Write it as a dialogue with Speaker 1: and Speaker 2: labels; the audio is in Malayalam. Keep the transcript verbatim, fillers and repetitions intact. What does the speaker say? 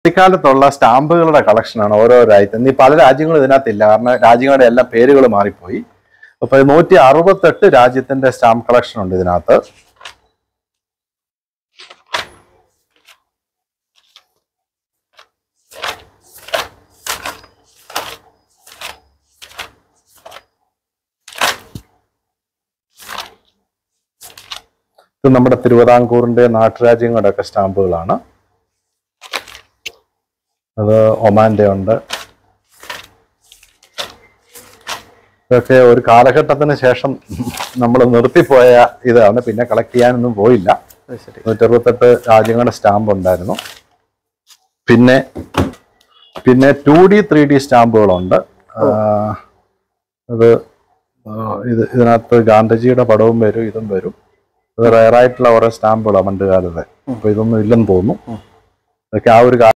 Speaker 1: കുട്ടിക്കാലത്തുള്ള സ്റ്റാമ്പുകളുടെ കളക്ഷനാണ് ഓരോ രാജ്യത്ത്. ഈ പല രാജ്യങ്ങളും ഇതിനകത്തില്ല, കാരണം രാജ്യങ്ങളുടെ എല്ലാം പേരുകൾ മാറിപ്പോയി. അപ്പൊ നൂറ്റി അറുപത്തെട്ട് രാജ്യത്തിന്റെ സ്റ്റാമ്പ് കളക്ഷൻ ഉണ്ട് ഇതിനകത്ത്. ഇത് നമ്മുടെ തിരുവിതാംകൂറിന്റെ നാട്ടുരാജ്യങ്ങളുടെ ഒക്കെ സ്റ്റാമ്പുകളാണ്. അത് ഒമാന്റെ ഉണ്ട്. ഇതൊക്കെ ഒരു കാലഘട്ടത്തിന് ശേഷം നമ്മൾ നിർത്തിപ്പോയ ഇതാണ്, പിന്നെ കളക്ട് ചെയ്യാനൊന്നും പോയില്ല. നൂറ്റി അറുപത്തെട്ട് രാജ്യങ്ങളുടെ സ്റ്റാമ്പ് ഉണ്ടായിരുന്നു. പിന്നെ പിന്നെ ടു ഡി ത്രീ ഡി സ്റ്റാമ്പുകളുണ്ട്. അത് ഇത് ഇതിനകത്ത് ഗാന്ധിജിയുടെ പടവും വരും, ഇതും വരും. അത് റയറായിട്ടുള്ള ഓരോ സ്റ്റാമ്പുകളാണ് പണ്ട് കാലത്തെ. അപ്പൊ ഇതൊന്നും ഇല്ലെന്ന് തോന്നുന്നു. അതൊക്കെ ആ ഒരു